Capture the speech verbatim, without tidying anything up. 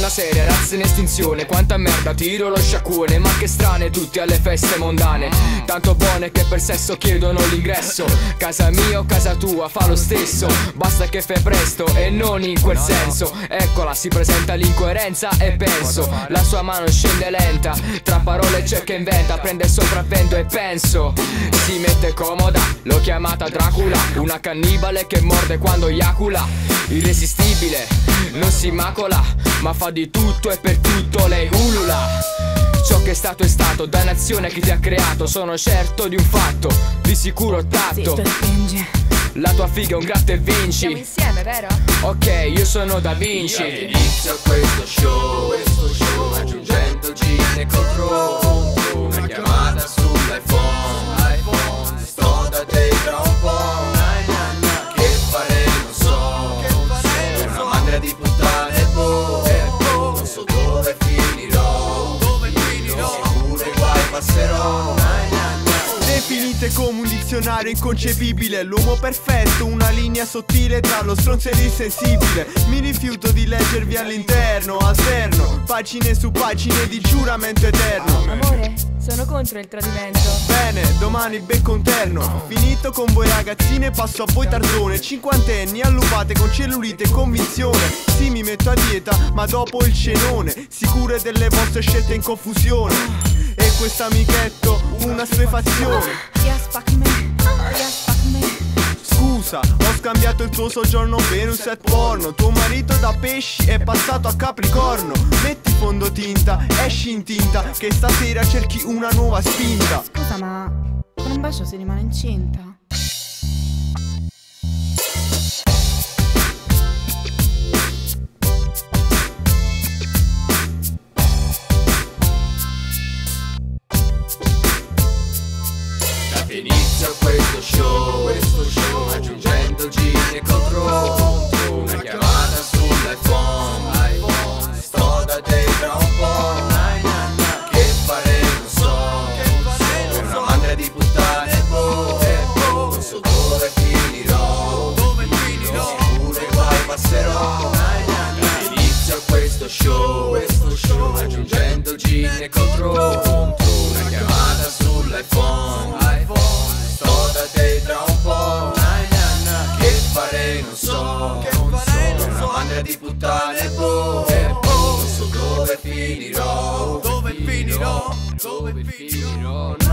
una seria razza in estinzione. Quanta merda tiro lo sciacquone, ma che strane tutti alle feste mondane. Tanto buone che per sesso chiedono l'ingresso. Casa mia o casa tua fa lo stesso, basta che fai presto e non in quel senso. Eccola, si presenta l'incoerenza e penso la sua mano scende lenta, tra parole c'è che inventa, prende il sopravvento e penso si mette comoda, l'ho chiamata Dracula, una cannibale che morde quando eiacula. Irresistibile, non si macola, ma fa di tutto e per tutto lei ulula. Ciò che è stato è stato, dannazione a chi ti ha creato. Sono certo di un fatto, di sicuro tatto. La tua figa è un gratta e vinci. Siamo insieme, vero? Ok, io sono Da Vinci. Io inizio questo show, questo show aggiungendo gin e controllo. Una chiamata sull'iPhone, iPhone, sto da te tra un po'. Che fare non so, è una mandria di puttane, boh. Non so dove finirò, sicuro i guai passerò. Definite come un dizionario inconcepibile, l'uomo perfetto, una linea sottile tra lo stronzo e l'insensibile. Mi rifiuto di leggervi all'interno, alterno pagine su pagine di giuramento eterno. Amore, sono contro il tradimento. Bene, domani becco un terno. Finito con voi ragazzine, passo a voi tardone. Cinquantenni allupate con cellulite e convinzione. Sì, mi metto a dieta, ma dopo il cenone, sicure delle vostre scelte in confusione. E questo amichetto, una assuefazione. Yes, fuck me, yes, fuck me. Scusa, ho scambiato il tuo soggiorno per un set porno. Tuo marito da pesci è passato a Capricorno. Metti fondotinta, esci in tinta, che stasera cerchi una nuova spinta. Scusa, ma con un bacio si rimane incinta? Inizio questo show, questo show aggiungendo gin e controllo. Una chiamata sull'iPhone, iPhone, sto da te tra un po'. Che fare non so, è una mandria di puttane, boh. Non so dove finirò, sicuro i guai passerò. Inizio questo show, questo show aggiungendo gin e controllo. Una chiamata sull'iPhone, sto da te tra un po'. Che fare non so, è una mandria di puttane, boh. Non so dove finirò, dove finirò, dove finirò.